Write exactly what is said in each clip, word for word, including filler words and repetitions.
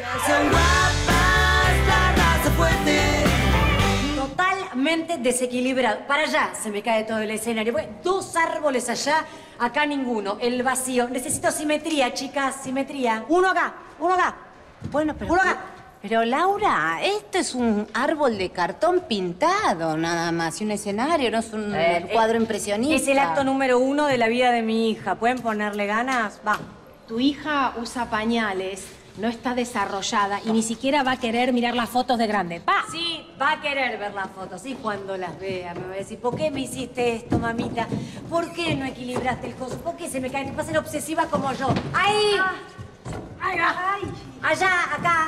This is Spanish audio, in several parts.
Son guapas, la raza fuerte. Totalmente desequilibrado. Para allá se me cae todo el escenario. Dos árboles allá, acá ninguno. El vacío. Necesito simetría, chicas, simetría. Uno acá, uno acá. Bueno, pero... Uno acá. Pero, Laura, esto es un árbol de cartón pintado, nada más. Y un escenario, no es un Eh, cuadro eh, impresionista. Es el acto número uno de la vida de mi hija. ¿Pueden ponerle ganas? Va. Tu hija usa pañales, no está desarrollada y ni siquiera va a querer mirar las fotos de grande. ¡Va! Sí, va a querer ver las fotos. Y cuando las vea me va a decir, ¿por qué me hiciste esto, mamita? ¿Por qué no equilibraste el coso? ¿Por qué se me cae? Te vas a ser obsesiva como yo. ¡Ahí! ¡Ahí va! Allá, acá.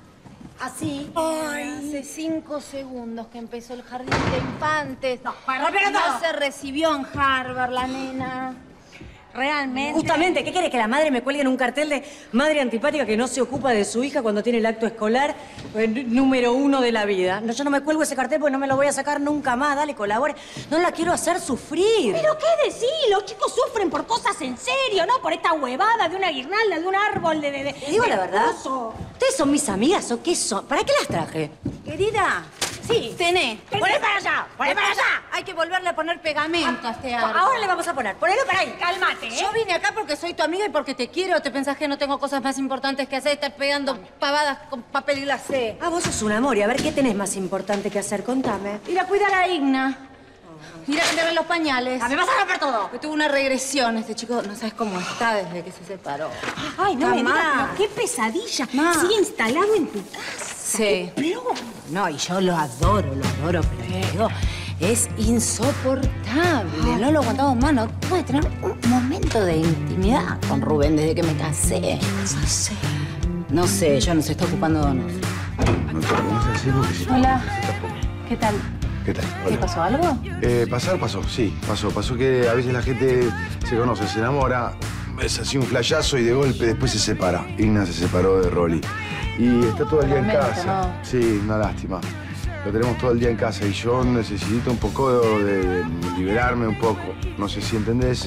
Así. Ay, hace cinco segundos que empezó el jardín de infantes. No, para, para, no todo. se recibió en Harvard, la nena. Realmente. Justamente, ¿qué quiere? Que la madre me cuelgue en un cartel de madre antipática que no se ocupa de su hija cuando tiene el acto escolar eh, número uno de la vida. No, yo no me cuelgo ese cartel porque no me lo voy a sacar nunca más. Dale, colabore. No la quiero hacer sufrir. ¿Pero qué decir? Los chicos sufren por cosas en serio, ¿no? Por esta huevada de una guirnalda, de un árbol, de... de, de ¿Te digo de la verdad? oso. ¿Ustedes son mis amigas o qué son? ¿Para qué las traje? Querida, Sí. tené. ¡Poné para allá! ¡Poné para allá! Hay que volverle a poner pegamento a este árbol. Ahora le vamos a poner. Ponelo para ahí. Cálmate, ¿eh? Yo vine acá porque soy tu amiga y porque te quiero. ¿Te pensás que no tengo cosas más importantes que hacer? Estar pegando pavadas con papel glacé. Ah, vos sos un amor. Y a ver, ¿qué tenés más importante que hacer? Contame. Ir a cuidar a Igna. Ir a cambiarle los pañales. ¡Ah, me vas a romper todo! Que tuvo una regresión. Este chico no sabes cómo está desde que se separó. Ay, no me Mamá. digas, pero qué pesadilla. Ma. Sigue instalado en tu casa. Sí. ¡Qué plomo! No, y yo lo adoro, lo adoro, pero te digo, es insoportable. No lo aguantamos más. No pude tener un momento de intimidad con Rubén desde que me casé. No sé. No sé, yo no se está ocupando de nosotros. No te pongas así porque si no, Hola. se te pone. ¿Qué tal? ¿Qué tal? ¿Qué Hola. pasó? ¿Algo? Eh, pasar, pasó, sí, pasó. Pasó que a veces la gente se conoce, se enamora, es así un flashazo y de golpe después se separa. Igna se separó de Rolly. Y está todo el día en Lamento, casa. ¿no? Sí, una lástima. Lo tenemos todo el día en casa y yo necesito un poco de, de liberarme un poco. No sé si entendés.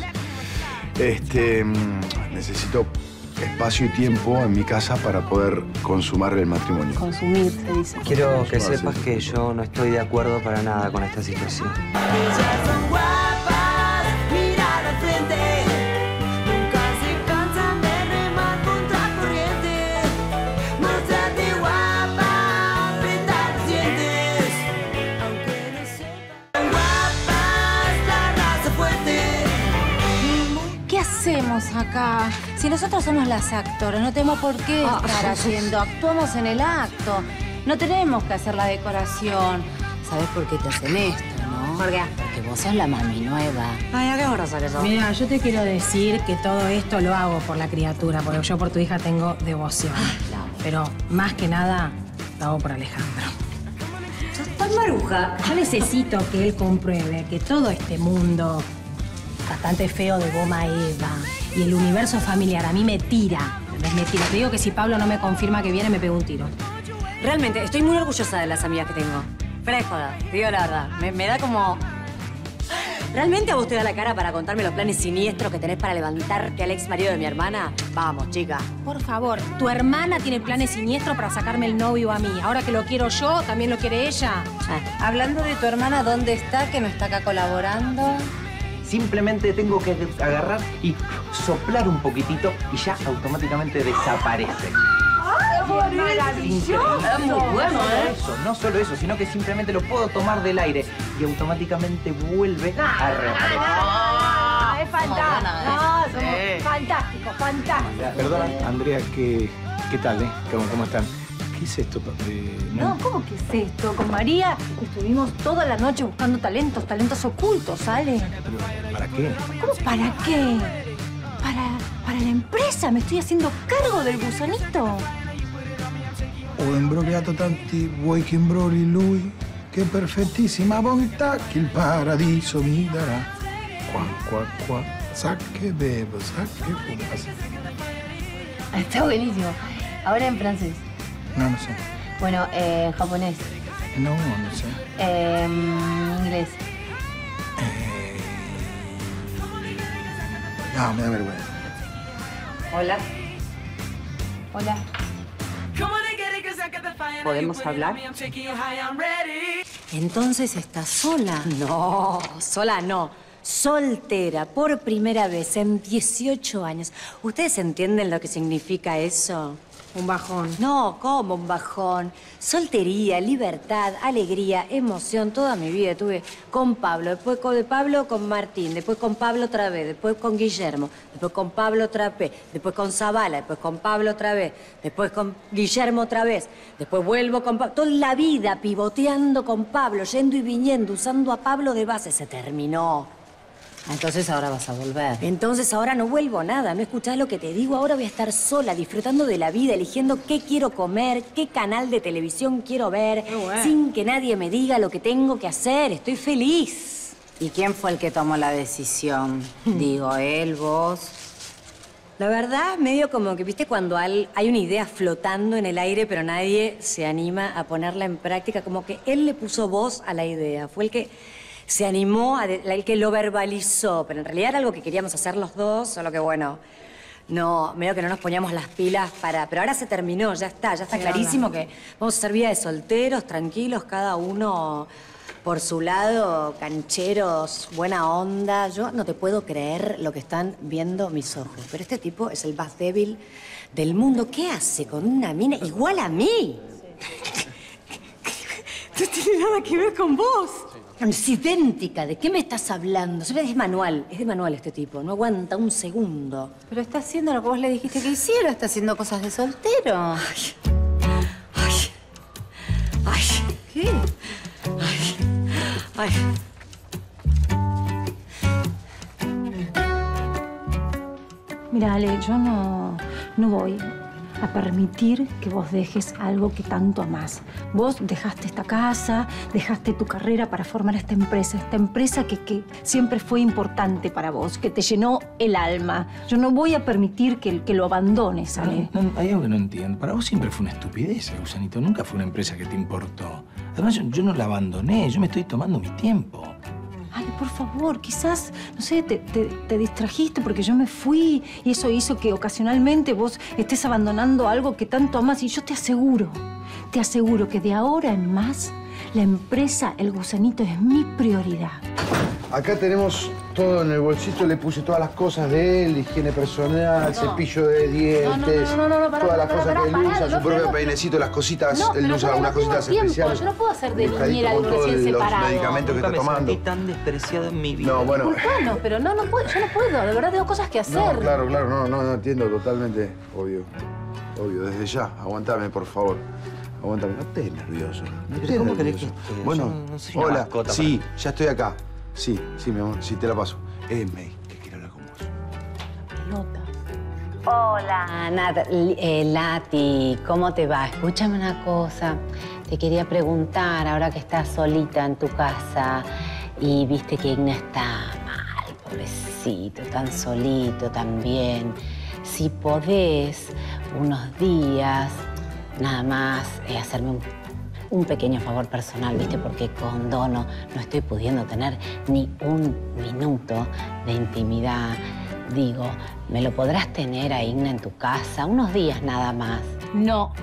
Este, mm, necesito espacio y tiempo en mi casa para poder consumar el matrimonio. Consumir, se dice. Quiero que Ah, sí. sepas que yo no estoy de acuerdo para nada con esta situación. Ellas son guapas, mirar al frente. Nunca se cansan de remar contra corriente. Mostrate guapa, aprieta los dientes. Aunque no sepan guapas, la raza fuerte. ¿Qué hacemos acá? Si nosotros somos las actoras, no tenemos por qué Ah, estar haciendo. Actuamos en el acto. No tenemos que hacer la decoración. ¿Sabes por qué te hacen esto, no? ¿Por qué? Porque vos sos la mami nueva. Ay, ¿a qué hora sale eso? Mira, yo te quiero decir que todo esto lo hago por la criatura, porque yo por tu hija tengo devoción. Pero más que nada, lo hago por Alejandro. Sos tan maruja. Yo necesito que él compruebe que todo este mundo bastante feo de goma eva y el universo familiar a mí me tira. Me tira. Te digo que si Pablo no me confirma que viene, me pego un tiro. Realmente, estoy muy orgullosa de las amigas que tengo. Fuera de joda, te digo la verdad. Me, me da como... ¿Realmente a vos te da la cara para contarme los planes siniestros que tenés para levantarte al ex marido de mi hermana? Vamos, chica. Por favor, tu hermana tiene planes siniestros para sacarme el novio a mí. Ahora que lo quiero yo, ¿también lo quiere ella? Ah, Hablando de tu hermana, ¿dónde está? Que no está acá colaborando. Simplemente tengo que agarrar y soplar un poquitito y ya automáticamente desaparece. ¡Maravilloso! Es muy bueno, ¿eh? Eso, no solo eso, sino que simplemente lo puedo tomar del aire y automáticamente vuelve a reaparecer. Ah, es fantástico. Ah, No, somos fantásticos, fantásticos. Perdona, Andrea, ¿qué, qué tal, eh? ¿Cómo, cómo están? ¿Qué es esto? Eh, No, ¿cómo que es esto? Con María estuvimos toda la noche buscando talentos, talentos ocultos, ¿sale? Pero, ¿para qué? ¿Cómo para qué? Para, para la empresa, me estoy haciendo cargo del gusanito. Ho imbrogliato tanti, vuoi che imbrogli lui? Che perfettissima bontà che il paradiso mi darà. Qua, qua, qua, sa che bevo, sa che fumas. Está buenísimo. Ahora en francés. No, no sé. Bueno, eh, en japonés. No, no sé. Eh, inglés. Eh... No, me da vergüenza. Hola. Hola. Come on ¿Podemos hablar? Entonces estás sola. No, sola no. Soltera, por primera vez en dieciocho años. ¿Ustedes entienden lo que significa eso? Un bajón. No, ¿cómo un bajón? Soltería, libertad, alegría, emoción. Toda mi vida tuve con Pablo, después con de Pablo con Martín, después con Pablo otra vez, después con Guillermo, después con Pablo otra vez, después con Zavala, después con Pablo otra vez, después con Guillermo otra vez, después vuelvo con Pablo. Toda la vida pivoteando con Pablo, yendo y viniendo, usando a Pablo de base. Se terminó. Entonces ahora vas a volver. Entonces ahora no vuelvo nada, ¿no escuchás lo que te digo? Ahora voy a estar sola, disfrutando de la vida, eligiendo qué quiero comer, qué canal de televisión quiero ver, bueno. sin que nadie me diga lo que tengo que hacer. Estoy feliz. ¿Y quién fue el que tomó la decisión? Digo, él, vos. La verdad, medio como que, ¿viste? Cuando hay una idea flotando en el aire, pero nadie se anima a ponerla en práctica, como que él le puso voz a la idea. Fue el que se animó, a de, el que lo verbalizó, pero en realidad era algo que queríamos hacer los dos, solo que bueno, no, medio que no nos poníamos las pilas para... Pero ahora se terminó, ya está, ya está Sí, clarísimo anda. que vamos a ser vida de solteros, tranquilos, cada uno por su lado, cancheros, buena onda. Yo no te puedo creer lo que están viendo mis ojos, pero este tipo es el más débil del mundo. ¿Qué hace con una mina igual a mí? No tiene nada que ver con vos. Es idéntica. ¿De qué me estás hablando? Es de manual. Es de manual este tipo. No aguanta un segundo. Pero está haciendo lo que vos le dijiste que hiciera. Está haciendo cosas de soltero. Ay. Ay. Ay. ¿Qué? Ay. Ay. Mira, Ale, yo no, no voy a permitir que vos dejes algo que tanto amás. Vos dejaste esta casa, dejaste tu carrera para formar esta empresa, esta empresa que, que siempre fue importante para vos, que te llenó el alma. Yo no voy a permitir que, que lo abandones, Ale. No, no, hay algo que no entiendo. Para vos siempre fue una estupidez, el Gusanito. Nunca fue una empresa que te importó. Además, yo, yo no la abandoné. Yo me estoy tomando mi tiempo. Ale, por favor, quizás, no sé, te, te, te distrajiste porque yo me fui y eso hizo que ocasionalmente vos estés abandonando algo que tanto amás. Y yo te aseguro, te aseguro que de ahora en más, la empresa El Gusanito es mi prioridad. Acá tenemos todo en el bolsito, le puse todas las cosas de él, higiene personal, No. cepillo de dientes, No, no, no, no, no, pará, todas las pará, cosas pará, que él pará, usa, no su propio tengo- peinecito, las cositas, No, él pero usa yo no algunas tengo cositas tiempo, especiales. yo no puedo hacer de Buscadito niñera con algo todos recién los separado. medicamentos que Nunca está me tomando. sentí tan despreciado en mi vida. No, bueno. Disculpanos, pero no, no puedo, yo no puedo, de verdad tengo cosas que hacer. No, claro, claro, no, no, no entiendo totalmente, obvio. Obvio, desde ya, aguantame, por favor. Aguantame, no estés nervioso. No Pero estés ¿cómo querés nervioso. que esté? Bueno, Yo no soy una hola, mascota sí, para- ya estoy acá. Sí, sí, mi amor, sí, te la paso. Es May, que quiero hablar con vos. Pelota. Hola, Nat, eh, Lati, ¿cómo te va? Escúchame una cosa. Te quería preguntar, ahora que estás solita en tu casa y viste que Igna está mal, pobrecito, tan solito también. Si podés, unos días, nada más, eh, hacerme un, un pequeño favor personal, ¿viste? Porque con Dono no estoy pudiendo tener ni un minuto de intimidad. Digo, ¿me lo podrás tener a Igna en tu casa? Unos días nada más. No.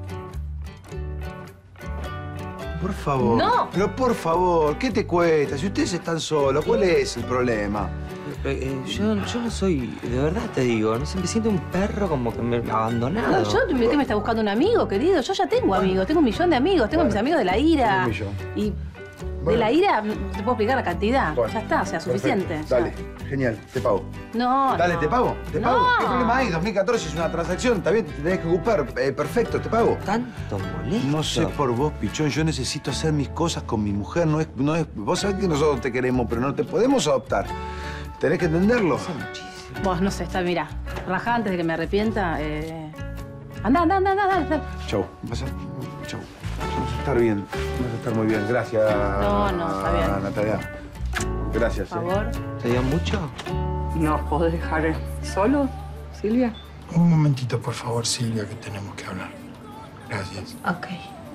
Por favor. No. Pero por favor, ¿qué te cuesta? Si ustedes están solos, ¿cuál es el problema? Eh, eh, yo, yo no soy, de verdad te digo, no sé, me siento un perro como que me abandonado. No, yo, ¿qué me está buscando un amigo, querido? Yo ya tengo amigos, tengo un millón de amigos, tengo Bueno, mis amigos de la ira. un millón. Y de Bueno. la ira, te puedo explicar la cantidad. Bueno, Ya está, o sea, perfecto. suficiente. Dale, genial, te pago. No, Dale, no. te pago, te No. pago. ¿Qué problema hay? dos mil catorce es una transacción, está bien, te tenés que ocupar. Eh, perfecto, te pago. Tanto molesto. No sé por vos, pichón, yo necesito hacer mis cosas con mi mujer, no es, no es... Vos sabés que nosotros te queremos, pero no te podemos adoptar. Tenés que entenderlo. Vos, no sé, está, mira, rajá antes de que me arrepienta. Eh... Anda, anda, anda, anda, anda. Chau, vas a... Chau. Vamos a estar bien, vamos a estar muy bien. Gracias, No, no, está bien. Natalia. Gracias. Por eh. favor. ¿Te dio mucho? ¿Nos podés dejar solo, Silvia? Un momentito, por favor, Silvia, que tenemos que hablar. Gracias. Ok.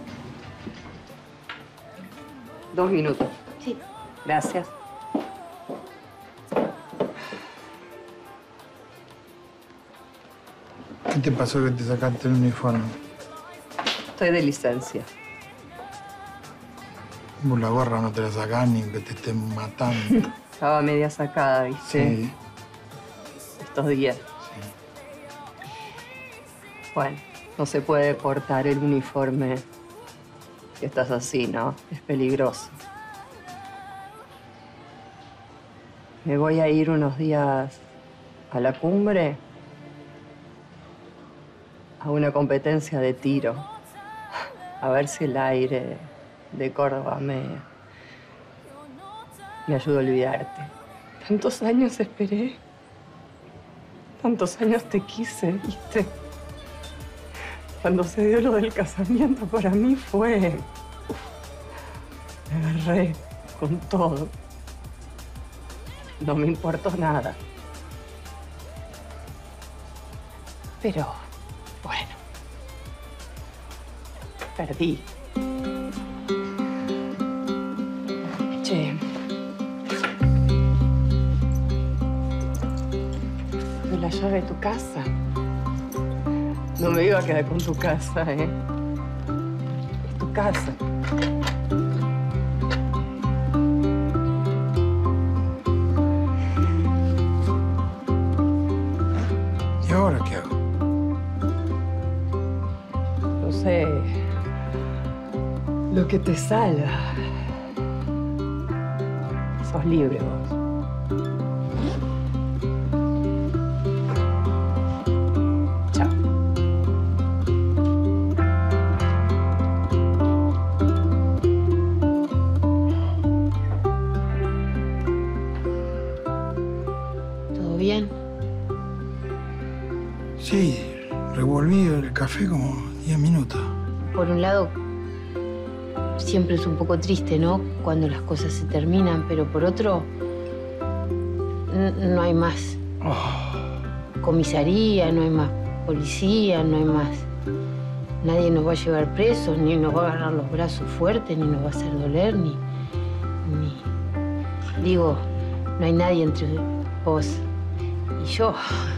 Dos minutos. Sí. Gracias. ¿Qué te pasó que te sacaste el uniforme? estoy de licencia. Vos la gorra no te la sacás ni que te estén matando. Estaba media sacada, ¿viste? Sí. Estos días. Bueno, no se puede portar el uniforme si estás así, ¿no? Es peligroso. Me voy a ir unos días a la cumbre, a una competencia de tiro. A ver si el aire de Córdoba me, me ayuda a olvidarte. Tantos años esperé. Tantos años te quise, ¿viste? Cuando se dio lo del casamiento, para mí fue... Me agarré con todo. No me importó nada. Pero, bueno, perdí. Che. ¿De la llave de tu casa? No me iba a quedar con tu casa, ¿eh? Es tu casa. ¿Y ahora qué hago? No sé. Lo que te salga. Sos libre vos. Chao. ¿Todo bien? Sí, revolví el café como diez minutos. Por un lado, siempre es un poco triste, ¿no? Cuando las cosas se terminan, pero por otro, no hay más comisaría, no hay más policía, no hay más... Nadie nos va a llevar presos, ni nos va a agarrar los brazos fuertes, ni nos va a hacer doler, ni... ni... Digo, no hay nadie entre vos y yo.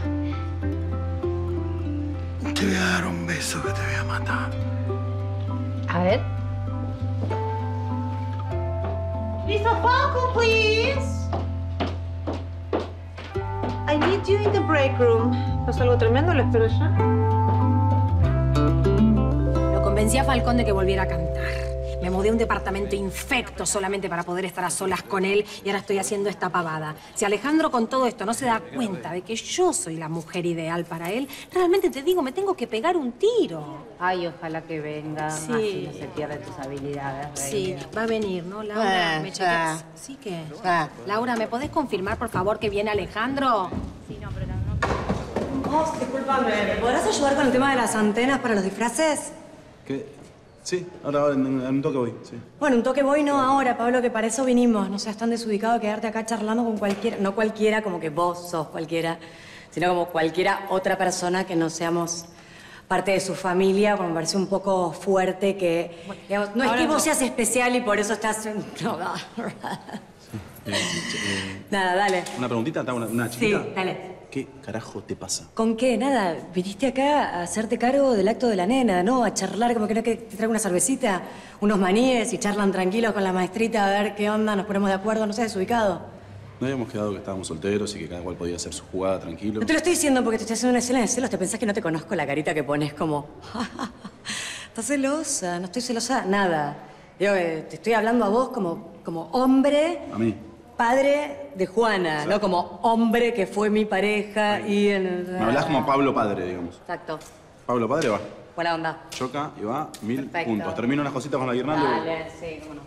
Te voy a dar un beso que te voy a matar. A ver. Mister Falcon, please. I need you in the break room. ¿Pasa algo tremendo? ¿Lo espero ya? Lo convencí a Falcón de que volviera a cantar. Me mudé a un departamento infecto solamente para poder estar a solas con él y ahora estoy haciendo esta pavada. Si Alejandro con todo esto no se da cuenta de que yo soy la mujer ideal para él, realmente te digo, me tengo que pegar un tiro. Ay, ojalá que venga. Sí. Así no se pierden tus habilidades, Sí, reina. va a venir, ¿no, Laura? Eh, ¿Me chequeas? eh. Sí que. Eh. Laura, ¿me podés confirmar, por favor, que viene Alejandro? Sí, no, pero no... Oh, discúlpame. ¿Me podrás ayudar con el tema de las antenas para los disfraces? ¿Qué? Sí, ahora en, en un toque voy, sí. Bueno, un toque voy no ahora, Pablo, que para eso vinimos. No seas tan desubicado de quedarte acá charlando con cualquiera. No cualquiera como que vos sos cualquiera, sino como cualquiera otra persona que no seamos parte de su familia. Como me parece un poco fuerte que... digamos, no es que vos seas especial y por eso estás... No, no. Eh, eh, Nada, dale. una preguntita, ¿te hago una, una chiquita? Sí, dale. ¿Qué carajo te pasa? ¿Con qué? Nada. Viniste acá a hacerte cargo del acto de la nena, ¿no? A charlar, como que no que te traigo una cervecita, unos maníes y charlan tranquilos con la maestrita a ver qué onda, nos ponemos de acuerdo, no sé, desubicado. ¿No habíamos quedado que estábamos solteros y que cada cual podía hacer su jugada tranquilo? No te lo estoy diciendo porque te estoy haciendo una escena de celos. ¿Te pensás que no te conozco la carita que pones como... ¿Estás celosa? No estoy celosa, nada. Digo, eh, te estoy hablando a vos como, como hombre... A mí. Padre de Juana, Exacto. ¿no? Como hombre que fue mi pareja y... En... Me hablas como Pablo Padre, digamos. Exacto. Pablo Padre va. Buena onda. Choca y va mil Perfecto. puntos. Termino unas cositas con la guirnalda. Dale, sí, cómo no.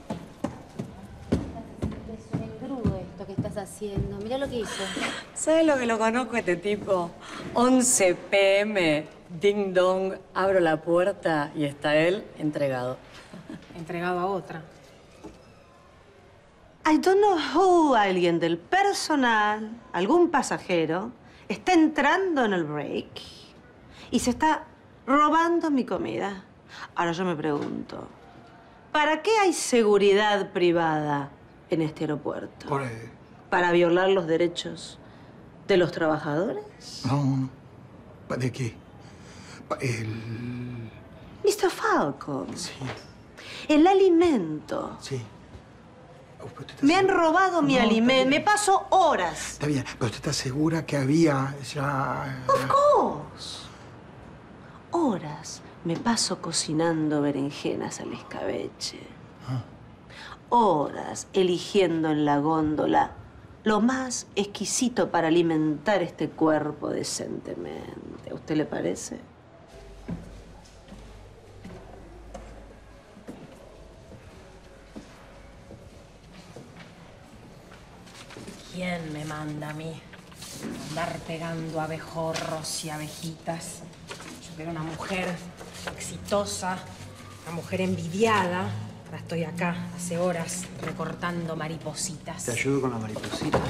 Es un engrudo esto que estás haciendo. Mirá lo que hizo. ¿Sabes lo que lo conozco a este tipo? once pe eme, ding dong, abro la puerta y está él entregado. Entregado a otra. I don't know who, alguien del personal, algún pasajero, está entrando en el break y se está robando mi comida. Ahora yo me pregunto, ¿para qué hay seguridad privada en este aeropuerto? Por ahí. ¿Para violar los derechos de los trabajadores? No, no. ¿Pa- ¿De qué? Pa- El, mister Falco. Sí. El alimento. Sí. Me han robado mi No, alimento. Me paso horas. Está bien, pero usted está segura que había ya... Of course. Horas me paso cocinando berenjenas al escabeche. Ah. Horas eligiendo en la góndola lo más exquisito para alimentar este cuerpo decentemente. ¿A usted le parece? ¿Quién me manda a mí andar pegando abejorros y abejitas? Yo que era una mujer exitosa, una mujer envidiada. Ahora estoy acá, hace horas, recortando maripositas. ¿Te ayudo con la mariposita?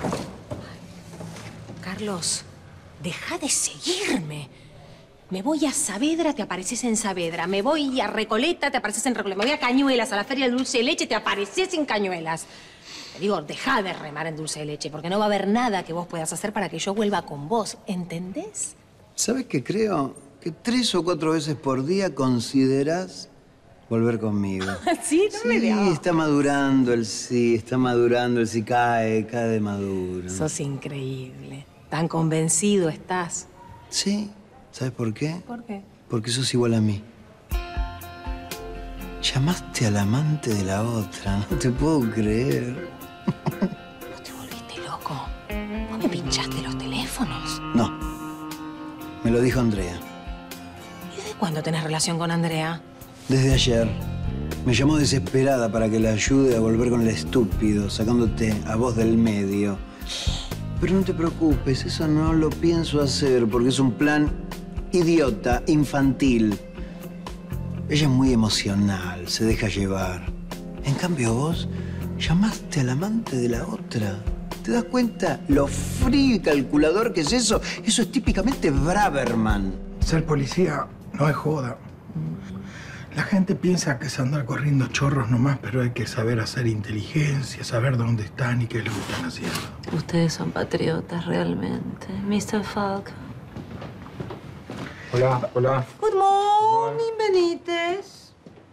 Carlos, deja de seguirme. Me voy a Saavedra, te apareces en Saavedra. Me voy a Recoleta, te apareces en Recoleta. Me voy a Cañuelas, a la Feria del Dulce de Leche, te apareces en Cañuelas. Te digo, deja de remar en dulce de leche, porque no va a haber nada que vos puedas hacer para que yo vuelva con vos. ¿Entendés? ¿Sabes qué creo? Que tres o cuatro veces por día considerás volver conmigo. Sí, no me Sí, veo. está madurando el sí, está madurando el sí, cae, cae de maduro. Sos increíble. Tan convencido estás. Sí, ¿sabes por qué? ¿Por qué? Porque sos igual a mí. Llamaste al amante de la otra, no te puedo creer. ¿Vos te volviste loco? ¿Vos me pinchaste los teléfonos? No, me lo dijo Andrea. ¿Y desde cuándo tenés relación con Andrea? Desde ayer. Me llamó desesperada para que la ayude a volver con el estúpido, sacándote a vos del medio. Pero no te preocupes, eso no lo pienso hacer porque es un plan idiota, infantil. Ella es muy emocional, se deja llevar. En cambio vos llamaste al amante de la otra. ¿Te das cuenta lo frío y calculador que es eso? Eso es típicamente Braverman. Ser policía no es joda. La gente piensa que es andar corriendo chorros nomás, pero hay que saber hacer inteligencia, saber dónde están y qué es lo que están haciendo. Ustedes son patriotas realmente, mister Falco. Hola, hola. Good morning, Benítez.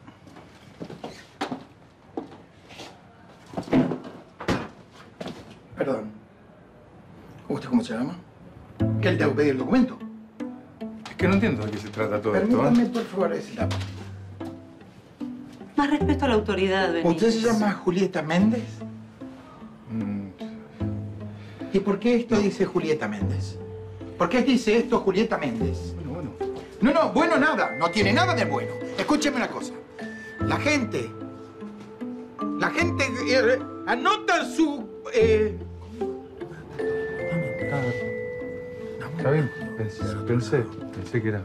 Perdón. ¿Usted cómo se llama? ¿Qué le tengo que pedir el documento? Es que no entiendo de qué se trata todo esto. Permítame, ¿eh? por favor, ese Más respeto a la autoridad, Benítez. ¿Usted se llama Julieta Méndez? Mm, ¿Y por qué esto dice Julieta Méndez? ¿Por qué dice esto Julieta Méndez? bueno, No, no, bueno nada. No tiene nada de bueno. Escúcheme una cosa. La gente... La gente eh, anota su... Eh... está bien. Pensé, pensé, pensé que era.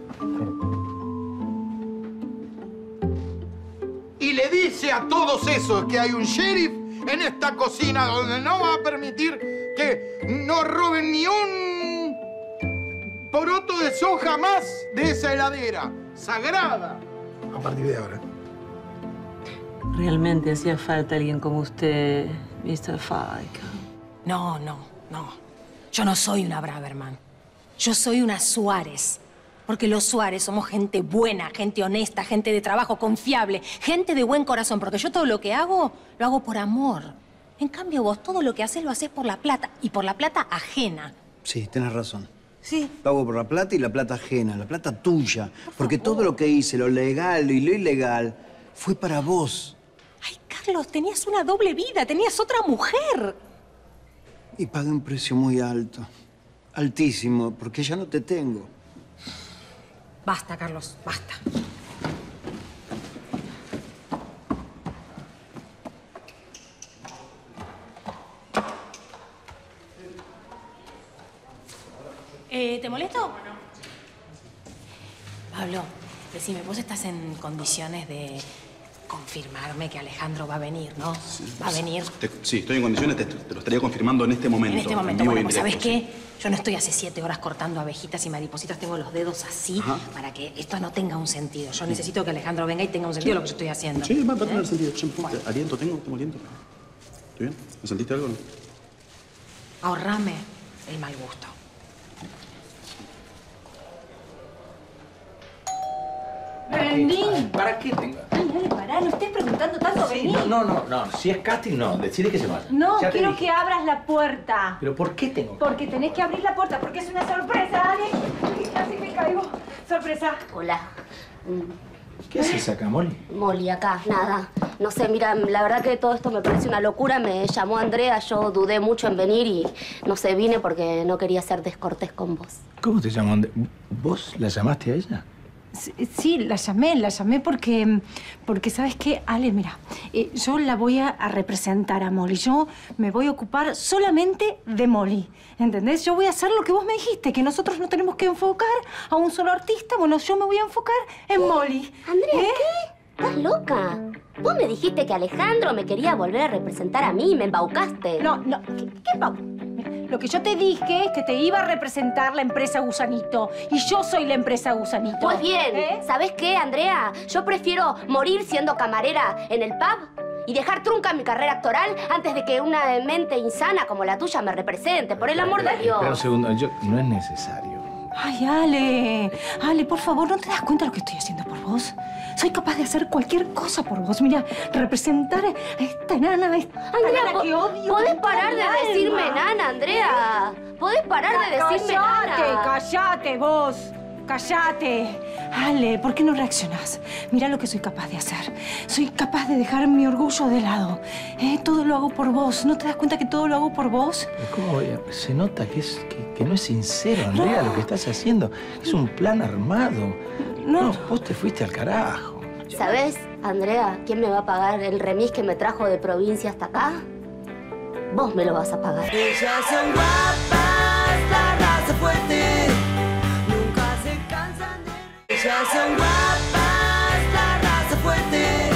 Y le dice a todos esos que hay un sheriff en esta cocina donde no va a permitir que no roben ni un poroto de soja más de esa heladera sagrada. A partir de ahora. Realmente hacía falta alguien como usted, mister Falco. No, no, no. Yo no soy una Braverman. Yo soy una Suárez. Porque los Suárez somos gente buena, gente honesta, gente de trabajo confiable, gente de buen corazón. Porque yo todo lo que hago, lo hago por amor. En cambio, vos todo lo que haces, lo haces por la plata. Y por la plata ajena. Sí, tenés razón. Sí. Pago por la plata y la plata ajena, la plata tuya. Porque todo lo que hice, lo legal y lo ilegal, fue para vos. Ay, Carlos, tenías una doble vida, tenías otra mujer. Y pagué un precio muy alto. Altísimo, porque ya no te tengo. Basta, Carlos, basta. Eh, ¿Te molesto? Pablo, decime, vos estás en condiciones de confirmarme que Alejandro va a venir, ¿no? Va a venir. Te- sí, estoy en condiciones, te, te lo estaría confirmando en este momento. En este momento, vivo y bueno, en pues ¿sabes directo, qué? Yo no estoy hace siete horas cortando abejitas y maripositas, tengo los dedos así Ajá. para que esto no tenga un sentido. Yo necesito que Alejandro venga y tenga un sentido lo que yo estoy haciendo. Sí, va, va a tener ¿Eh? sentido. Yo- ¿Aliento tengo? ¿Tengo aliento? ¿Estoy bien? ¿Me sentiste algo o no? Ahorrame el mal gusto. Ven, Vení. ¿Para qué tengo? Ay, dale, pará, no estés preguntando tanto, Sí, vení. no, no, no, no. Si es casting, no. Decirle que se vaya. No, Ya te quiero dije. que abras la puerta. ¿Pero por qué tengo? Porque tenés que abrir la puerta, porque es una sorpresa, dale. Casi me caigo. Sorpresa. Hola. ¿Qué haces acá, Molly? Molly, acá, nada. No sé, mira, la verdad que todo esto me parece una locura. Me llamó Andrea, yo dudé mucho en venir y, no sé, vine porque no quería ser descortés con vos. ¿Cómo te llaman? ¿Vos la llamaste a ella? Sí, sí, la llamé, la llamé porque, porque ¿sabes qué? Ale, mira, eh, yo la voy a, a representar a Molly. Yo me voy a ocupar solamente de Molly, ¿entendés? Yo voy a hacer lo que vos me dijiste, que nosotros no tenemos que enfocar a un solo artista. Bueno, yo me voy a enfocar en Molly. Andrea, ¿Eh? ¿qué? ¿Estás loca? Vos me dijiste que Alejandro me quería volver a representar a mí, me embaucaste. No, no, ¿qué, qué embauca? Lo que yo te dije es que te iba a representar la empresa Gusanito. Y yo soy la empresa Gusanito. Pues bien, ¿Eh? ¿sabés qué, Andrea? Yo prefiero morir siendo camarera en el pub y dejar trunca mi carrera actoral antes de que una mente insana como la tuya me represente. Por el amor de Dios. Espera un segundo. Yo, no es necesario. Ay, Ale, Ale, por favor, ¿no te das cuenta de lo que estoy haciendo por vos? Soy capaz de hacer cualquier cosa por vos. Mira, representar a esta enana, a esta Andrea, nana que odio. ¿podés con parar toda de el decirme alma. nana, Andrea? ¿Podés parar de decirme Cállate, nana? cállate vos. Cállate. Ale, ¿por qué no reaccionás? Mira lo que soy capaz de hacer. Soy capaz de dejar mi orgullo de lado. ¿Eh? Todo lo hago por vos. ¿No te das cuenta que todo lo hago por vos? ¿Cómo voy a- Se nota que, es, que, que no es sincero, Andrea, lo que estás haciendo. Es un plan armado. No. Vos te fuiste al carajo. ¿Sabés, Andrea, quién me va a pagar el remis que me trajo de provincia hasta acá? Vos me lo vas a pagar. Ellas son guapas, la raza fuerte. Nunca se cansan de... Ellas son guapas, la raza fuerte.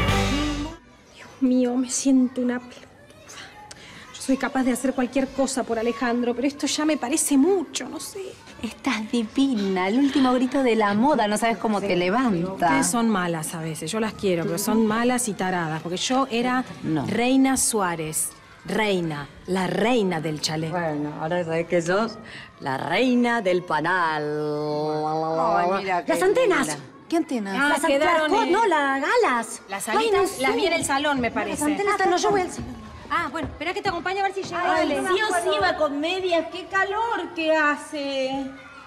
Dios mío, me siento una pelotuda. Yo soy capaz de hacer cualquier cosa por Alejandro, pero esto ya me parece mucho, no sé. Estás divina, el último grito de la moda, no sabes cómo te levanta. Ustedes son malas a veces, yo las quiero, pero son malas y taradas, porque yo era Reina Suárez. Reina, la reina del chalet. Bueno, ahora sabés que sos la reina del panal. mira qué ¡Las antenas! linda. ¿Qué antenas? Ah, las quedaron antenas, en- no, las galas. Las Ay, alitas no sé. las vi en el salón, me parece. Las antenas están, no, yo voy al salón. Ah, bueno, espera que te acompañe a ver si llega. Ay, Ale. Dios, iba con medias. ¡Qué calor que hace!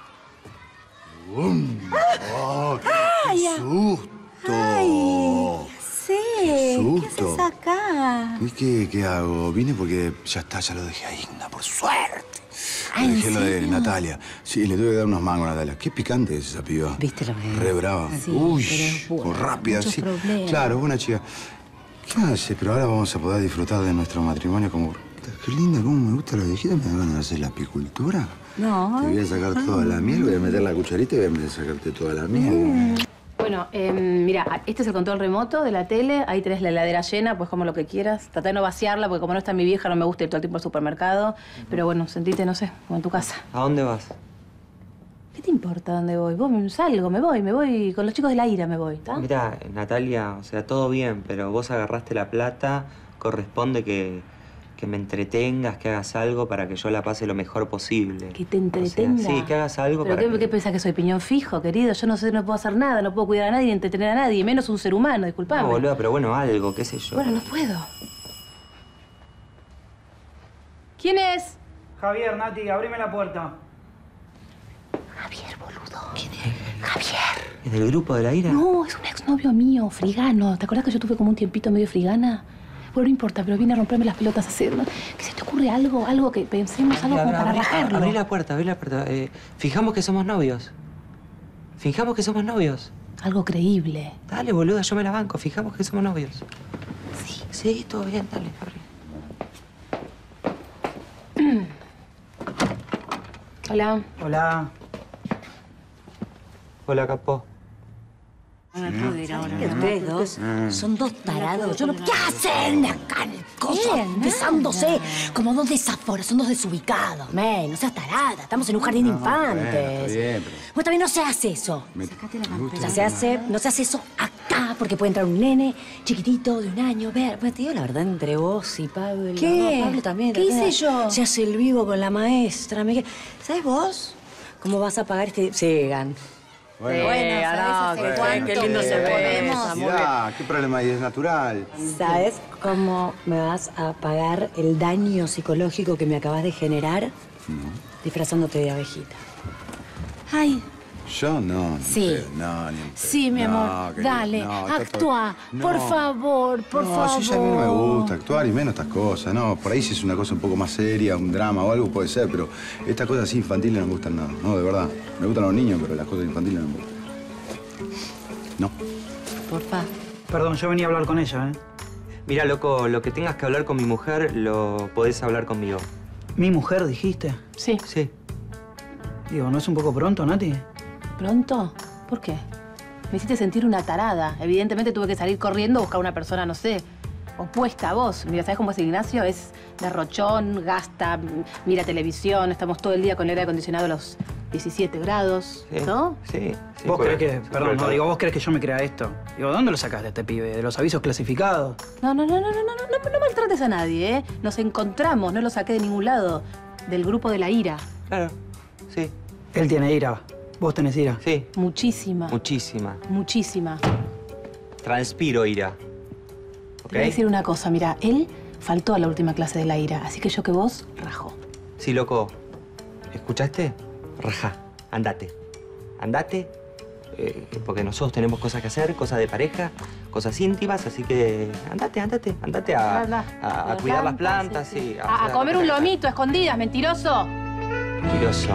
¡Oh, Ay, qué ya. susto! Sí, Qué ¿qué susto. haces acá? ¿Y qué, qué hago? Vine porque ya está, ya lo dejé a Igna, por suerte. Ah, Le ¿en dejé lo de serio? Natalia. Sí, le tuve que dar unos mangos a Natalia. Qué picante es esa piba. ¿Viste lo que es? Re brava. Sí, Uy, pero es buena, con rápida, muchos sí. problemas. Claro, buena chica. ¿Qué hace? Pero ahora vamos a poder disfrutar de nuestro matrimonio como... Qué linda, cómo me gusta la viejita. ¿Me da ganas de hacer la apicultura? No. Te voy a sacar toda la miel, voy a meter la cucharita y voy a empezar a sacarte toda la miel. Bueno, eh, mira, este es el control remoto de la tele. Ahí tenés la heladera llena, pues como lo que quieras. Tratá de no vaciarla, porque como no está mi vieja, no me gusta ir todo el tiempo al supermercado. Pero bueno, sentite, no sé, como en tu casa. ¿A dónde vas? ¿Qué te importa dónde voy? Vos me salgo, me voy, me voy. Con los chicos de la ira me voy, ¿está? Mira, Natalia, o sea, todo bien, pero vos agarraste la plata, corresponde que, que me entretengas, que hagas algo para que yo la pase lo mejor posible. Que te entretenga. sí, que hagas algo ¿Pero para qué, que... qué pensás que soy piñón fijo, querido? Yo no sé, no puedo hacer nada, no puedo cuidar a nadie, ni entretener a nadie, menos un ser humano, disculpame. No, boluda, pero bueno, algo, qué sé yo. Bueno, no puedo. ¿Quién es? Javier, Nati, abrime la puerta. Javier, boludo. ¿Quién es? Javier. ¿Es del grupo de la ira? No, es un exnovio mío, frigano. ¿Te acuerdas que yo tuve como un tiempito medio frigana? Bueno, no importa, pero viene a romperme las pelotas a hacer, ¿no? ¿Qué se te ocurre algo? Algo que pensemos, algo como Abrí- para abrí- rajarlo. Abrí la puerta, abrí la puerta. Eh, fijamos que somos novios. Fijamos que somos novios. Algo creíble. Dale, boluda, yo me la banco. Fijamos que somos novios. Sí. Sí, todo bien, dale, abrí. Hola. Hola. Hola, capo. Ustedes dos son dos tarados. Yo no... ¿Qué hacen acá en el coso? Bien, Besándose como dos desaforos, son dos desubicados. Men, no seas tarada, estamos en un jardín de infantes. Está bien, pero... Vos también no se hace eso. Me... O sea, se hace, no se hace eso acá, porque puede entrar un nene chiquitito de un año. Ver, pues te digo la verdad, entre vos y Pablo. ¿Qué? No, Pablo también. ¿Qué también. hice yo? Se hace el vivo con la maestra. Me... ¿Sabes vos cómo vas a pagar este...? Sigan. Bueno, Bueno, ¿sabes hace bueno, cuánto qué lindo que se pone es. eso? Felicidad, ¿qué problema hay? Es natural. ¿Sabes cómo me vas a pagar el daño psicológico que me acabas de generar? Disfrazándote de abejita. Ay, Yo no, ni Sí. pedo, no, ni en pedo. sí, mi No, amor. querida, Dale, no, está actúa. todo- Por No. favor, por no, favor. sí, ya a mí no me gusta actuar y menos estas cosas, no. Por ahí si es una cosa un poco más seria, un drama o algo puede ser, pero estas cosas así infantiles no me gustan nada, no, de verdad. Me gustan los niños, pero las cosas infantiles no me gustan. No. Porfa. Perdón, yo venía a hablar con ella, ¿eh? Mira, loco, lo que tengas que hablar con mi mujer, lo podés hablar conmigo. ¿Mi mujer, dijiste? Sí. Sí. Digo, ¿no es un poco pronto, Nati? ¿Pronto? ¿Por qué? Me hiciste sentir una tarada. Evidentemente tuve que salir corriendo a buscar una persona, no sé, opuesta a vos. Mira, ¿sabes cómo es Ignacio? Es derrochón, gasta, mira televisión, estamos todo el día con el aire acondicionado a los diecisiete grados, ¿no? Sí, sí. ¿Vos por- crees que, sí, perdón, por- no, digo, vos crees que yo me crea esto? Digo, ¿de dónde lo sacaste a este pibe? ¿De los avisos clasificados? No, no, no, no, no, no, no, no maltrates a nadie, ¿eh? Nos encontramos, no lo saqué de ningún lado. Del grupo de la ira. Claro, sí. Él tiene ira. ¿Vos tenés ira? Sí. Muchísima. Muchísima. Muchísima. Transpiro ira. ¿Ok? Te voy a decir una cosa, mira, él faltó a la última clase de la ira, así que yo que vos, rajo. Sí, loco. ¿Escuchaste? Raja. Andate. Andate. eh, porque nosotros tenemos cosas que hacer, cosas de pareja, cosas íntimas, así que andate, andate, andate a, Bla, bla. a- a cuidar las plantas, sí. A, a hacer comer lo un que tengas que lomito a escondidas, mentiroso. hacer. Mentiroso.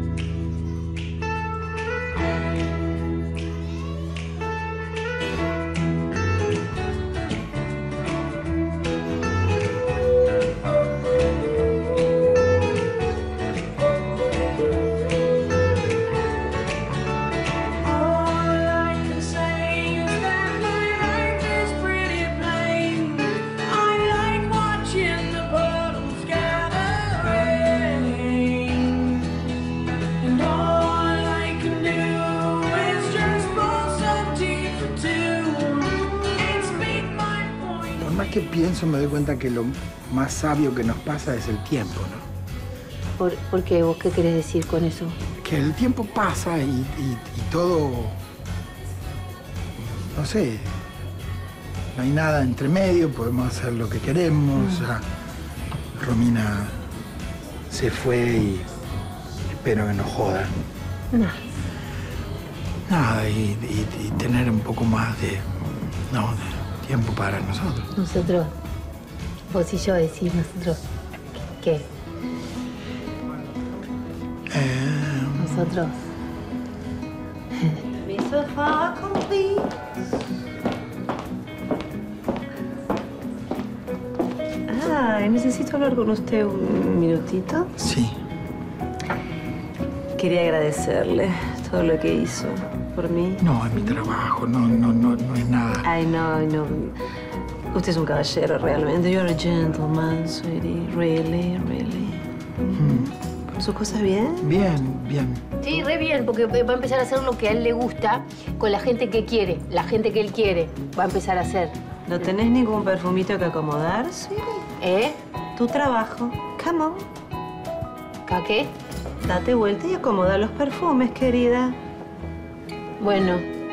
Por más que pienso, me doy cuenta que lo más sabio que nos pasa es el tiempo, ¿no? ¿Por, por qué? ¿Vos qué querés decir con eso? Que el tiempo pasa y, y- y todo, no sé, no hay nada entre medio, podemos hacer lo que queremos. Ya Romina se fue y espero que no jodan. No. Nada, y, y- y tener un poco más de, no, de tiempo para nosotros. Nosotros, vos y yo decís nosotros, ¿qué? Nosotros. Mi sofá complete. Ay, necesito hablar con usted un minutito. Sí. Quería agradecerle todo lo que hizo por mí. No, es mi trabajo, no, no, no, no es nada. Ay, no, no. Usted es un caballero realmente. You're a gentleman, sweetie. Really, really. ¿Sus cosas bien? Bien, bien. Sí, re bien, porque va a empezar a hacer lo que a él le gusta con la gente que quiere, la gente que él quiere. Va a empezar a hacer. ¿No tenés ningún perfumito que acomodar, sweetie? ¿Eh? Tu trabajo. Come on. ¿A qué? Date vuelta y acomoda los perfumes, querida. Bueno.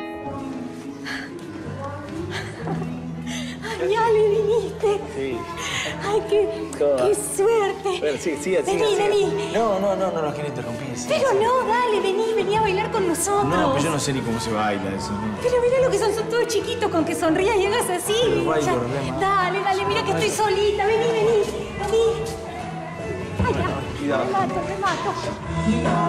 Ay, Ale, viniste. Sí. Ay, qué, qué suerte. Bueno, sí, siga, Vení, siga, siga. vení. No, no, no, no nos quiero interrumpir. siga, Pero siga. no, dale, vení, vení a bailar con nosotros. No, pero yo no sé ni cómo se baila eso. ¿no? Pero mira lo que son, son todos chiquitos, con que sonrías y hagas así. Pero bailo Ya- re mal. Dale, dale, mira que estoy solita. Vení, vení, vení. Ay, ya. Cuidado. Me mato, me mato.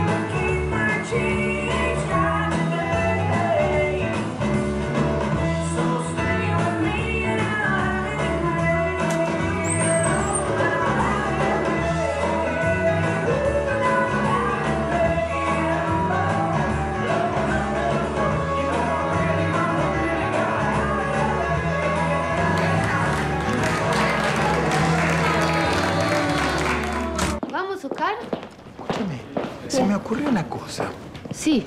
¿Vamos, Oscar? Escúchame, se me ocurrió una cosa. Sí.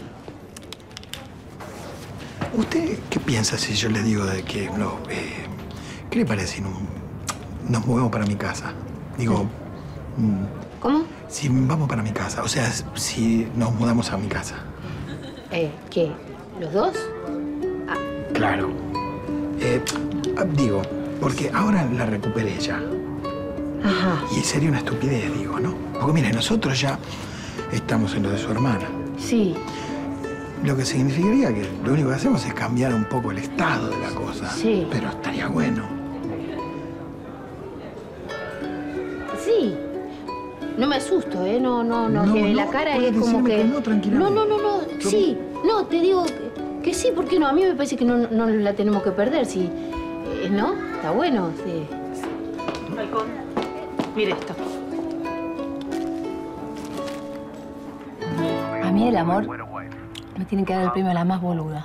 ¿Usted qué piensa si yo le digo de que no, eh, qué le parece si no- nos movemos para mi casa? Digo, mm, ¿Cómo? si vamos para mi casa, o sea, si nos mudamos a mi casa. Eh, ¿qué? ¿Los dos? Claro. Eh, digo, porque ahora la recuperé ya. Ajá. Y sería una estupidez, digo, ¿no? Porque mira, nosotros ya estamos en lo de su hermana. Sí. Lo que significaría que lo único que hacemos es cambiar un poco el estado de la cosa. Sí. Pero estaría bueno. Sí. No me asusto, ¿eh? No, no, no. No, que no, la cara puedes es como decirme que... que no, tranquilamente. No, no, no, no. Sí. No, te digo que, que sí, ¿por qué no? A mí me parece que no, no la tenemos que perder, sí. Eh, ¿No? Está bueno, sí. Balcón. Mire esto. A mí el amor me tiene que dar el premio a la más boluda.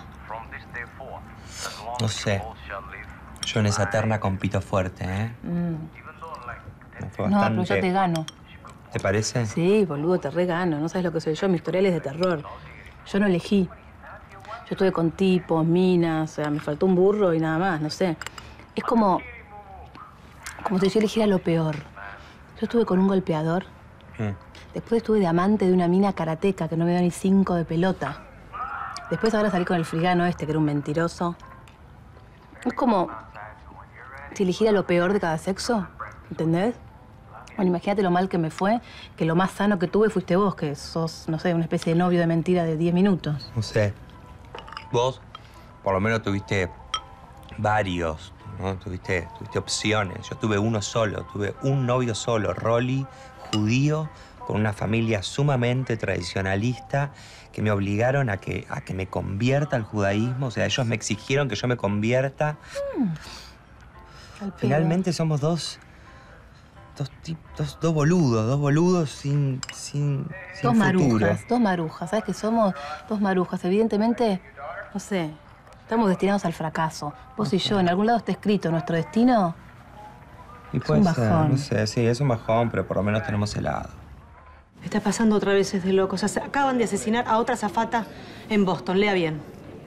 No sé. Yo en esa terna compito fuerte, ¿eh? Mm. Me fue No, bastante... pero yo te gano. ¿Te parece? Sí, boludo, te regano. No sabes lo que soy yo. Mi historial es de terror. Yo no elegí. Yo estuve con tipos, minas, o sea, me faltó un burro y nada más, no sé. Es como... como si yo eligiera lo peor. Yo estuve con un golpeador. Mm. Después estuve de amante de una mina karateca que no me dio ni cinco de pelota. Después ahora salí con el frigano este, que era un mentiroso. Es como si eligiera lo peor de cada sexo, ¿entendés? Bueno, imagínate lo mal que me fue, que lo más sano que tuve fuiste vos, que sos, no sé, una especie de novio de mentira de diez minutos. No sé. Vos, por lo menos, tuviste varios, ¿no? Tuviste, tuviste opciones. Yo tuve uno solo, tuve un novio solo, Rolly, judío, con una familia sumamente tradicionalista, que me obligaron a que, a que me convierta al judaísmo. O sea, ellos me exigieron que yo me convierta. Mm. Finalmente somos dos... Dos, tip- dos, dos boludos, dos boludos sin, sin, sin Dos futuro. marujas, dos marujas. ¿Sabes que somos dos marujas? Evidentemente, no sé, estamos destinados al fracaso. Vos y yo, en algún lado está escrito nuestro destino. Y Es puede un ser, bajón. no sé, sí, es un bajón, pero por lo menos tenemos helado. Está pasando otra vez de locos. Ase- Acaban de asesinar a otra azafata en Boston. Lea bien.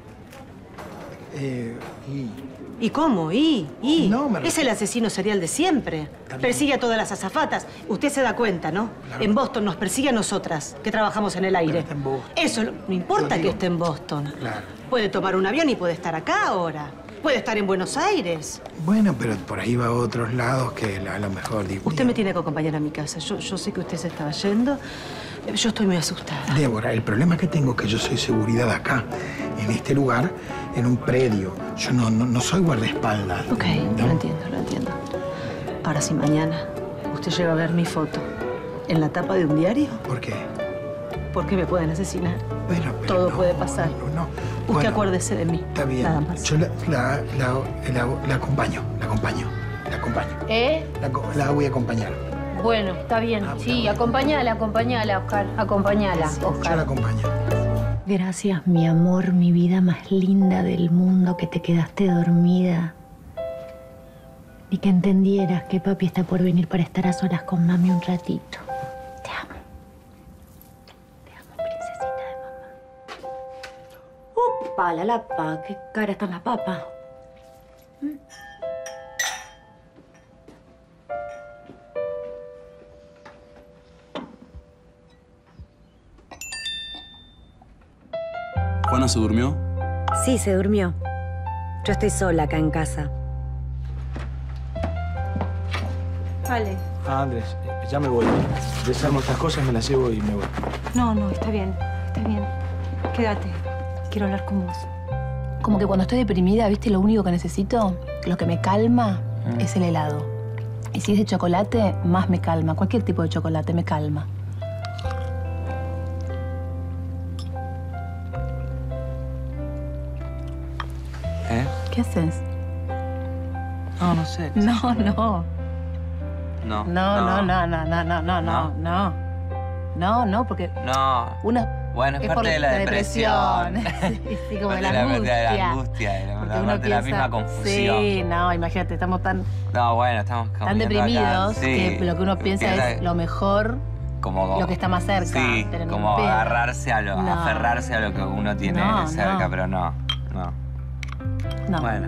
Eh, y... ¿Y cómo? ¿Y? ¿Y? No, me Es el asesino serial de siempre. Persigue a todas las azafatas. Usted se da cuenta, ¿no? En Boston nos persigue a nosotras, que trabajamos en el aire. está en Boston. Eso, no no importa Yo que digo- esté en Boston. Claro. Puede tomar un avión y puede estar acá ahora. Puede estar en Buenos Aires. Bueno, pero por ahí va a otros lados que a lo mejor digo. Usted me tiene que acompañar a mi casa. Yo, yo sé que usted se estaba yendo. Yo estoy muy asustada. Débora, el problema que tengo es que yo soy seguridad acá, en este lugar, en un predio. Yo no, no, no soy guardaespaldas. Ok, lo entiendo, lo entiendo. Ahora, si mañana usted llega a ver mi foto en la tapa de un diario, ¿Por qué? porque me pueden asesinar. Bueno, pero Todo no, puede pasar. no, no. Usted Bueno, acuérdese de mí. Está bien. Nada más. Yo la, la, la, la- la acompaño, la acompaño, la acompaño. ¿Eh? La, co- la voy a acompañar. Bueno, está bien. Sí, acompañala, acompañala, Oscar. Acompañala, Yo la Oscar. acompaño. Gracias, mi amor, mi vida más linda del mundo, que te quedaste dormida. Y que entendieras que papi está por venir para estar a solas con mami un ratito. Te amo. Te amo, princesita de mamá. Upa, la lapa, qué cara están las papas. ¿Juana se durmió? Sí, se durmió. Yo estoy sola acá en casa. Vale. Ah, Andrés, eh, ya me voy. Desarmo estas cosas, me las llevo y me voy. No, no, está bien, está bien. Quédate. Quiero hablar con vos. Como que cuando estoy deprimida, ¿viste? Lo único que necesito, lo que me calma, es el helado. Y si es de chocolate, más me calma. Cualquier tipo de chocolate me calma. ¿Eh? ¿Qué haces? No, no sé. No, no. No. No, no, no, no, no, no, no, no, no. No, no, porque No. una... Bueno, es, Es parte por de la, la depresión. depresión. Sí, sí, como de Parte la de de la angustia. angustia, de la, Porque la- uno de la piensa- misma confusión. Sí, no, imagínate, estamos tan, No, bueno, estamos tan comiendo deprimidos acá. Sí. que lo que uno piensa es lo mejor, como, lo que está más cerca. Sí, pero ni como en pedo. agarrarse a lo, No. aferrarse a lo que uno tiene No, cerca, no. pero no, no. No. Bueno.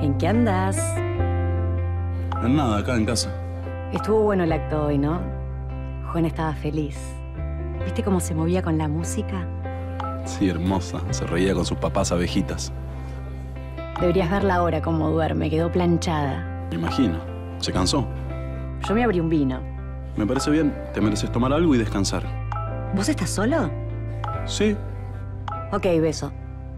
¿En qué andas? En nada, acá en casa. Estuvo bueno el acto hoy, ¿no? Juan estaba feliz. ¿Viste cómo se movía con la música? Sí, hermosa. Se reía con sus papás abejitas. Deberías verla ahora cómo duerme. Quedó planchada. Me imagino. Se cansó. Yo me abrí un vino. Me parece bien. Te mereces tomar algo y descansar. ¿Vos estás solo? Sí. Ok, beso.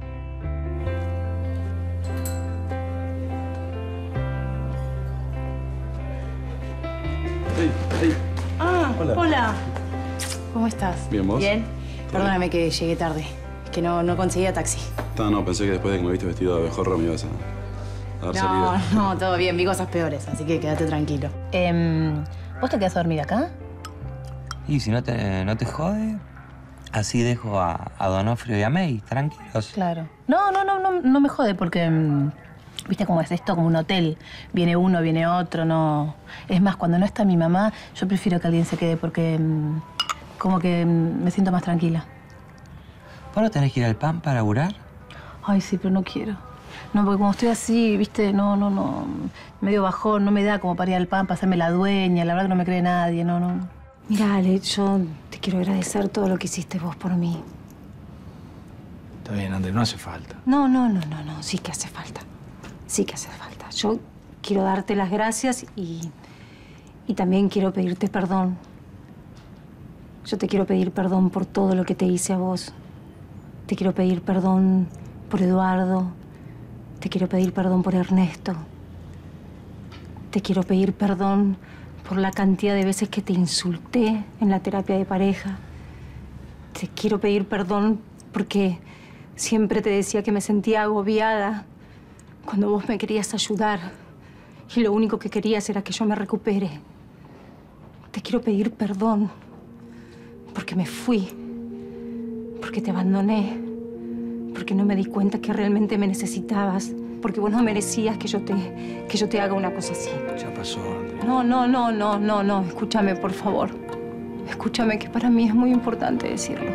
Hey, hey. Ah, Hola. hola. ¿Cómo estás? Bien, ¿vos? Bien. Perdóname que llegué tarde. Es que no, no conseguía taxi. No, no, pensé que después de que me viste vestido de abejorro me ibas a, a dar No, salida. no, todo bien. Vi cosas peores, así que quédate tranquilo. Em, ¿Vos te quedás a dormir acá? Y si no te, no te jode, así dejo a, a Donofrio y a May tranquilos. Claro. No, no, no, no, no me jode porque... mm, ¿viste cómo es esto? Como un hotel. Viene uno, viene otro, no... Es más, cuando no está mi mamá, yo prefiero que alguien se quede porque... mm, como que mm, me siento más tranquila. ¿Vos no tenés que ir al P A M para laburar? Ay, sí, pero no quiero. No, porque como estoy así, viste, no, no, no... medio bajón, no me da como para ir al P A M, para hacerme la dueña. La verdad que no me cree nadie, no, no. Mira, Ale, yo te quiero agradecer todo lo que hiciste vos por mí. Está bien, Andrés, no hace falta. No, no, no, no, no, sí que hace falta. Sí que hace falta. Yo quiero darte las gracias y, y también quiero pedirte perdón. Yo te quiero pedir perdón por todo lo que te hice a vos. Te quiero pedir perdón por Eduardo. Te quiero pedir perdón por Ernesto. Te quiero pedir perdón por la cantidad de veces que te insulté en la terapia de pareja. Te quiero pedir perdón porque siempre te decía que me sentía agobiada cuando vos me querías ayudar y lo único que querías era que yo me recupere. Te quiero pedir perdón porque me fui, porque te abandoné, porque no me di cuenta que realmente me necesitabas, porque vos no merecías que yo te, que yo te haga una cosa así. Ya pasó, Andrés. No, no, no, no, no, no. Escúchame, por favor. Escúchame, que para mí es muy importante decirlo.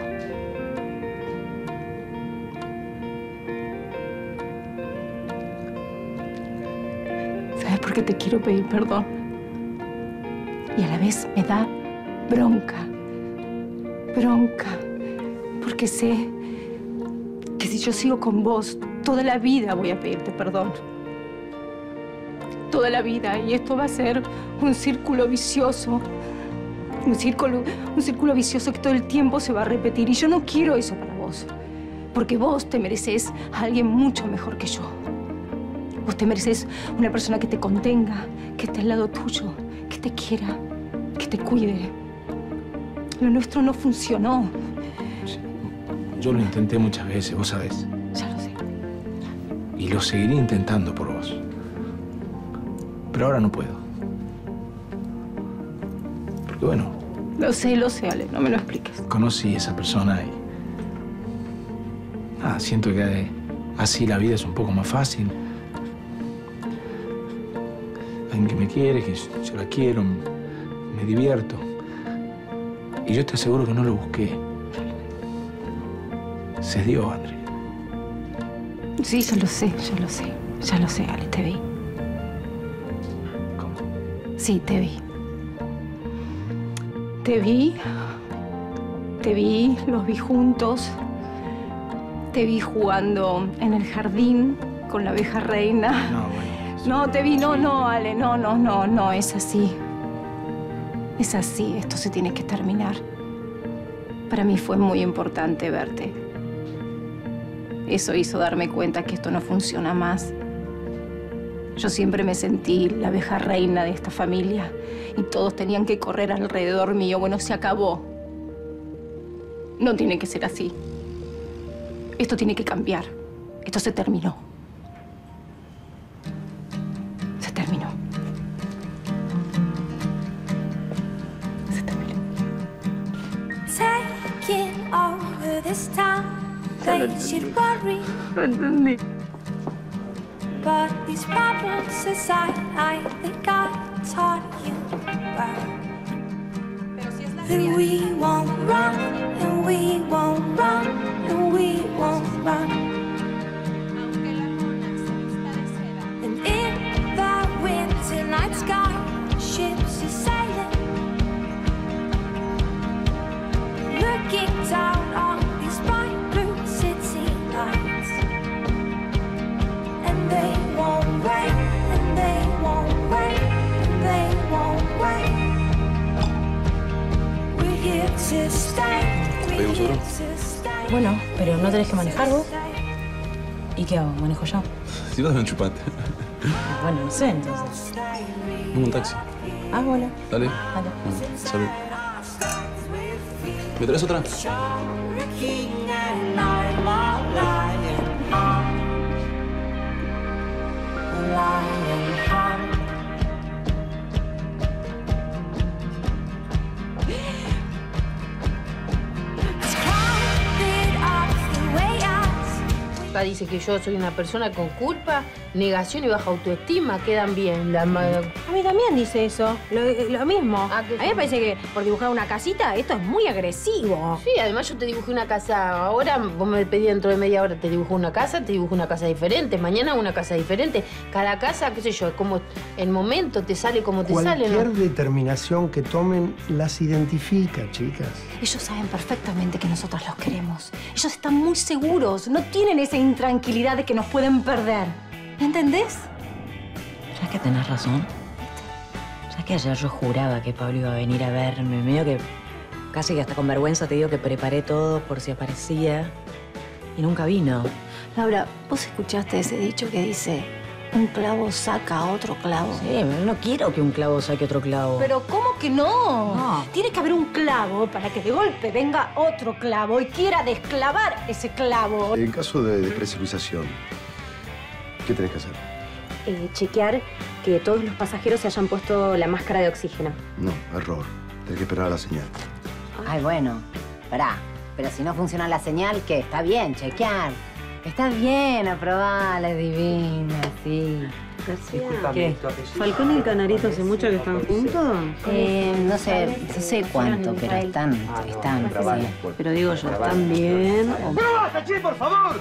¿Sabes por qué te quiero pedir perdón? Y a la vez me da bronca. Bronca. Porque sé que si yo sigo con vos, toda la vida voy a pedirte perdón. Toda la vida. Y esto va a ser un círculo vicioso. Un círculo, un círculo vicioso que todo el tiempo se va a repetir. Y yo no quiero eso para vos. Porque vos te mereces a alguien mucho mejor que yo. Vos te mereces una persona que te contenga, que esté al lado tuyo, que te quiera, que te cuide. Lo nuestro no funcionó. Yo lo intenté muchas veces, vos sabés. Ya lo sé. Y lo seguiré intentando por vos. Pero ahora no puedo. Porque bueno, Lo sé, lo sé, Ale. No me lo expliques. conocí a esa persona y... Ah, siento que así la vida es un poco más fácil. Alguien que me quiere, que yo la quiero, me divierto. Y yo te aseguro que no lo busqué. Se dio, André. Sí, ya lo sé, ya lo sé. Ya lo sé, Ale, te vi. ¿Cómo? Sí, te vi. Te vi. Te vi, los vi juntos. Te vi jugando en el jardín con la abeja reina. No, bueno. No, te vi, no, no, Ale, no, no, no, no, es así. Es así, esto se tiene que terminar. Para mí fue muy importante verte. Eso hizo darme cuenta que esto no funciona más. Yo siempre me sentí la abeja reina de esta familia y todos tenían que correr alrededor mío. Bueno, se acabó. No tiene que ser así. Esto tiene que cambiar. Esto se terminó. Se terminó. Se terminó. Taking over this town, they should worry. No entendí. But these problems aside, I think I taught you well. And we won't run, and we won't run, and we won't run. And Bueno, pero no tenés que manejar vos. ¿Y qué hago? ¿Manejo yo? Si vas, ven, chupate. Bueno, no sé, entonces. Un taxi. Ah, bueno. Dale. Dale. Bueno, salud. ¿Me traes otra? Acá dice que yo soy una persona con culpa, negación y baja autoestima. Quedan bien. La ma- A mí también dice eso. Lo, lo mismo. Ah, A mí me parece que por dibujar una casita, esto es muy agresivo. Sí, además yo te dibujé una casa ahora, vos me pedís dentro de media hora, te dibujo una casa, te dibujo una casa diferente, mañana una casa diferente. Cada casa, qué sé yo, es como el momento te sale como te sale, Cualquier ¿no? determinación que tomen las identifica, chicas. Ellos saben perfectamente que nosotros los queremos. Ellos están muy seguros. No tienen esa intranquilidad de que nos pueden perder. ¿Me entendés? ¿Sabes que tenés razón? ¿Sabes que ayer yo juraba que Pablo iba a venir a verme? Medio que casi que hasta con vergüenza te digo que preparé todo por si aparecía. Y nunca vino. Laura, ¿vos escuchaste ese dicho que dice un clavo saca a otro clavo? Sí, pero no quiero que un clavo saque otro clavo. Pero ¿cómo que no? No. Tiene que haber un clavo para que de golpe venga otro clavo y quiera desclavar ese clavo. En caso de despresurización, ¿qué tenés que hacer? Eh, chequear que todos los pasajeros se hayan puesto la máscara de oxígeno. No, error. Tenés que esperar a la señal. Ay, bueno, pará. Pero si no funciona la señal, ¿qué? Está bien, chequear. Está bien, aprobarla, es divina, sí. ¿Qué? ¿Falcón y el Canarito hace mucho que están juntos? Eh, no sé, no sé cuánto, pero están, están, sí. Pero digo yo, ¿están bien? o- ¡No basta, che, por favor!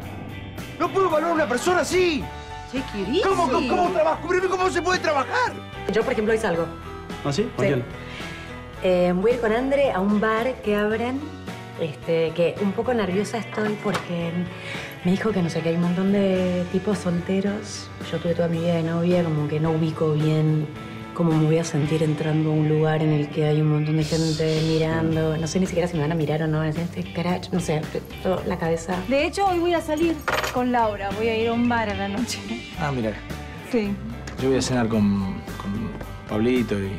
¡No puedo evaluar a una persona así! Che, Kirisi. ¿Cómo, cómo, cómo trabajo? ¿Cómo se puede trabajar? Yo, por ejemplo, hoy salgo. ¿Ah, sí? ¿Con Sí. quién? Eh, voy a ir con Andre a un bar que abren, este, que un poco nerviosa estoy porque me dijo que no sé, que hay un montón de tipos solteros. Yo tuve toda mi vida de novia, como que no ubico bien cómo me voy a sentir entrando a un lugar en el que hay un montón de gente mirando. No sé ni siquiera si me van a mirar o no, en este caracho, no sé, todo, la cabeza. De hecho, hoy voy a salir con Laura. Voy a ir a un bar a la noche. Ah, mira. Sí. Yo voy a cenar con, con Pablito y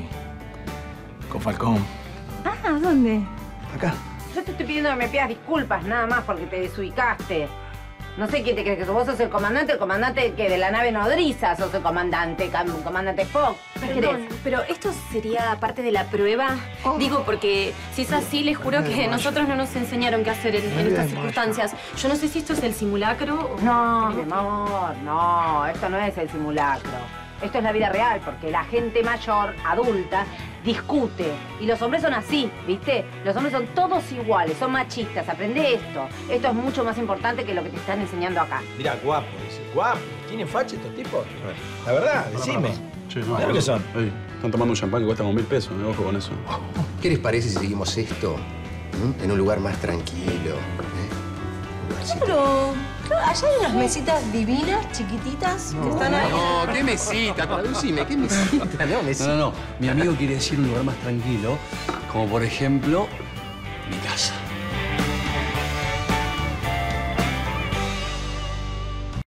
con Falcón. Ah, ¿dónde? Acá. Yo te estoy pidiendo que me pidas disculpas nada más porque te desubicaste. No sé quién te crees que sos. ¿Vos sos el comandante? ¿El comandante que de la nave nodriza? ¿Sos el comandante, cam- comandante Spock? ¿Qué Perdón, querés? pero esto sería parte de la prueba. Digo, porque si es así, les juro que nosotros no nos enseñaron qué hacer en, en estas circunstancias. Yo no sé si esto es el simulacro o... No, mi amor, no. Esto no es el simulacro. Esto es la vida real, porque la gente mayor, adulta, discute. Y los hombres son así, ¿viste? Los hombres son todos iguales, son machistas. Aprende esto. Esto es mucho más importante que lo que te están enseñando acá. Mirá, guapo, dice. Guapo. ¿Tienen facha estos tipos? La verdad, decime. Che, no, Claro que son. Ey, están tomando un champán que cuesta como mil pesos, ¿eh? Ojo con eso. ¿Qué les parece si seguimos esto ¿m? en un lugar más tranquilo? ¿eh? Un lugarcito. Pero claro, allá hay unas mesitas divinas, chiquititas, que están ahí. No, qué mesita, traducime, qué mesita, no, mesita. No, no, no. Mi amigo quiere decir un lugar más tranquilo, como por ejemplo, mi casa.